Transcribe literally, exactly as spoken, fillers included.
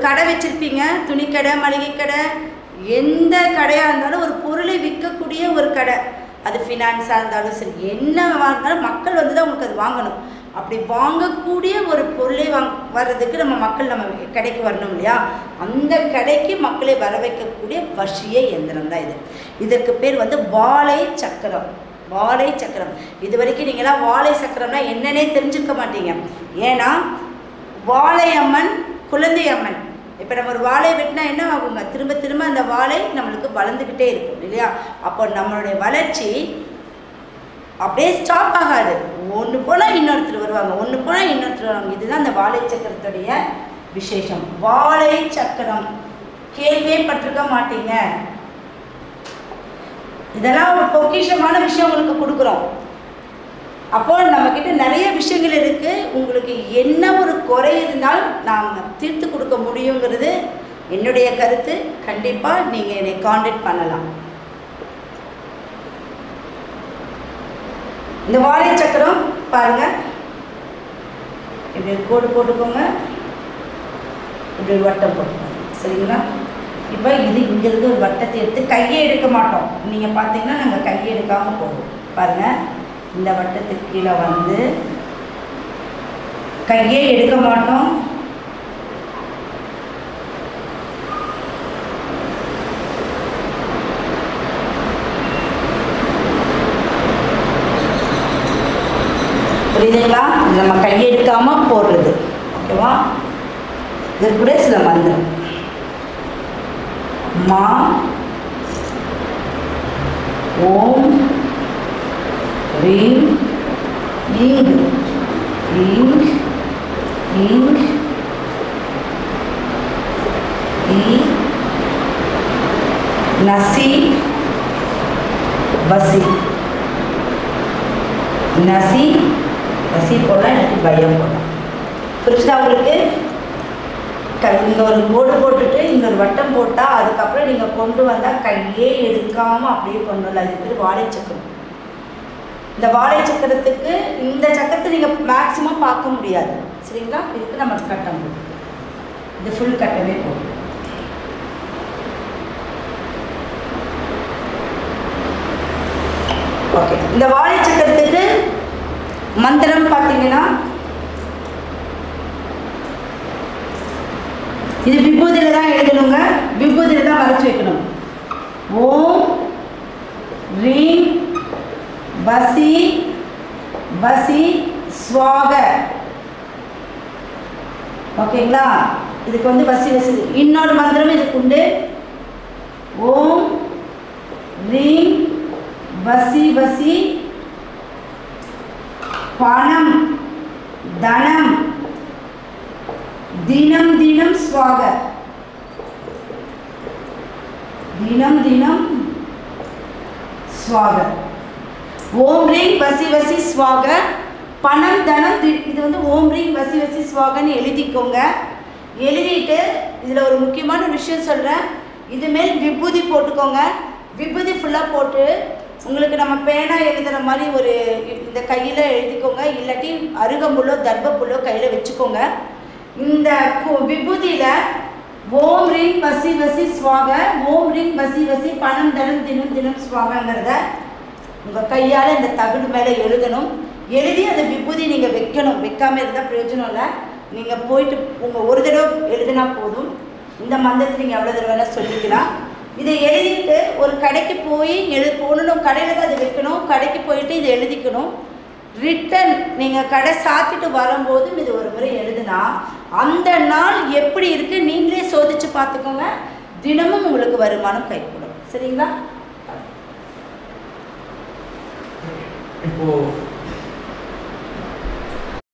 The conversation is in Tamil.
கடை வச்சுருப்பீங்க, துணிக்கடை, மளிகை கடை, எந்த கடையாக இருந்தாலும் ஒரு பொருளை விற்கக்கூடிய ஒரு கடை, அது ஃபினான்ஸாக இருந்தாலும் சரி, என்ன இருந்தாலும் மக்கள் வந்து தான் உங்களுக்கு அது வாங்கணும். அப்படி வாங்கக்கூடிய ஒரு பொருளை வாங் வர்றதுக்கு நம்ம மக்கள் நம்ம கடைக்கு வரணும் இல்லையா? அந்த கடைக்கு மக்களை வர வைக்கக்கூடிய வசிய இயந்திரம் தான் இது. இதற்கு பேர் வந்து வாழை சக்கரம். வாழை சக்கரம் இது வரைக்கும் நீங்களாம் வாழை சக்கரம்னா என்னன்னே தெரிஞ்சுக்க மாட்டீங்க. ஏன்னா வாழை அம்மன், குழந்தை அம்மன். இப்போ நம்ம ஒரு வாழை வெட்டினா என்ன ஆகுங்க? திரும்ப திரும்ப அந்த வாழை நம்மளுக்கு வளர்ந்துக்கிட்டே இருக்கும் இல்லையா? அப்போ நம்மளுடைய வளர்ச்சி அப்படியே ஸ்டாப் ஆகாது. ஒன்று போனால் இன்னொருத்தர் வருவாங்க, ஒன்று போனால் இன்னொருத்தர் வருவாங்க. இதுதான் அந்த வாழை சக்கரத்துடைய விசேஷம். வாழை சக்கரம் கேள்வியே பட்டிருக்க மாட்டீங்க. இதெல்லாம் ஒரு பொக்கிஷமான விஷயம் உங்களுக்கு கொடுக்குறோம். அப்போ நம்மக்கிட்ட நிறைய விஷயங்கள் இருக்குது. உங்களுக்கு என்ன ஒரு குறை இருந்தால் நாங்கள் தீர்த்து கொடுக்க முடியுங்கிறது என்னுடைய கருத்து. கண்டிப்பாக நீங்கள் என்னை காண்டாக்ட் பண்ணலாம். இந்த வாழை சக்கரம் பாருங்கள், இப்படி கோடு போட்டுக்கோங்க, இப்படி வட்டம் போட்டுக்கோங்க. சரிங்களா? இப்போ இது இங்கிருந்து ஒரு வட்டத்தை எடுத்து கையை எடுக்க மாட்டோம். நீங்கள் பார்த்தீங்கன்னா நாங்கள் கையை எடுக்காமல் போடுவோம். பாருங்கள், இந்த வட்டத்துக்கு கீழே வந்து கையே எடுக்க மாட்டோம். புரியுதுங்களா? நம்ம கையெடுக்காமல் போடுறது. ஓகேவா? இது கூட சில மந்திரம். மா ஓம் ரீம் இங் இங் இங் இ நசி பசி. நசி பசி போடலாம், எனக்கு பயம் போடலாம். புரிச்சுதா உங்களுக்கு? இங்கே ஒரு கோடு போட்டுட்டு இங்கே ஒரு வட்டம் போட்டால் அதுக்கப்புறம் நீங்கள் கொண்டு வந்தால் கையே எடுக்காமல் அப்படியே கொண்டு வரல. அது பேர் வாழை சக்கரம். இந்த வாழை சக்கரத்துக்கு இந்த சக்கரத்தை நீங்கள் மேக்ஸிமம் பார்க்க முடியாது. சரிங்களா? இதுக்கு நம்ம கட்டம் போடும். இது ஃபுல் கட்டமே போடும். ஓகே. இந்த வாழை சக்கரத்துக்கு மந்திரம் பார்த்தீங்கன்னா இது விபூதியில் தான் எழுதணுங்க. விபூதியில் தான் வரைச்சி வைக்கணும். ஓம் ரீம் வசி வசி ஸ்வாக. ஓகேங்களா? இதுக்கு வந்து வசி வசி. இன்னொரு மந்திரம் இதுக்கு உண்டு. ஓம் ரீம் வசி வசி பணம் தனம் தினம் தினம் ஸ்வாக. தினம் தினம் ஸ்வாக. ஓம் ரீம் வசி வசி ஸ்வாக பணம் தனம். இது வந்து ஓம் ரீம் வசி வசி ஸ்வாகன்னு எழுதிக்கோங்க. எழுதிட்டு இதில் ஒரு முக்கியமான விஷயம் சொல்கிறேன். இதுமேல் விபூதி போட்டுக்கோங்க. விபூதி ஃபுல்லாக போட்டு உங்களுக்கு நம்ம பேனா எழுதுகிற மாதிரி ஒரு இந்த கையில் எழுதிக்கோங்க. இல்லாட்டி அருகம்புல்லோ தர்பப்புல்லோ கையில் வச்சுக்கோங்க. இந்த விபூதியில் ஓம் ரீம் வசி வசி ஸ்வாக, ஓம் ரீம் வசி வசி பணம் தனம் தினம் தினம் ஸ்வாகங்கிறத உங்கள் கையால் இந்த தகுடு மேலே எழுதணும். எழுதி அந்த விபூதி நீங்கள் வைக்கணும். வைக்காமல் இருந்தால் பிரயோஜனம் இல்லை. நீங்கள் போயிட்டு உங்கள் ஒரு தடவை எழுதினா போதும். இந்த மந்திரத்தை நீங்கள் எவ்வளோ தடவை வேணால் சொல்லிக்கலாம். இதை எழுதிட்டு ஒரு கடைக்கு போய் எழு போகணும். கடையில் தான் அதை வைக்கணும். கடைக்கு போயிட்டு இதை எழுதிக்கணும். ரிட்டன் நீங்கள் கடை சாத்திட்டு வரும்போதும் இது ஒரு முறை எழுதுனா அந்த நாள் எப்படி இருக்குது நீங்களே சோதித்து பார்த்துக்கோங்க. தினமும் உங்களுக்கு வருமானம் கைகூடும். சரிங்களா? இப்போ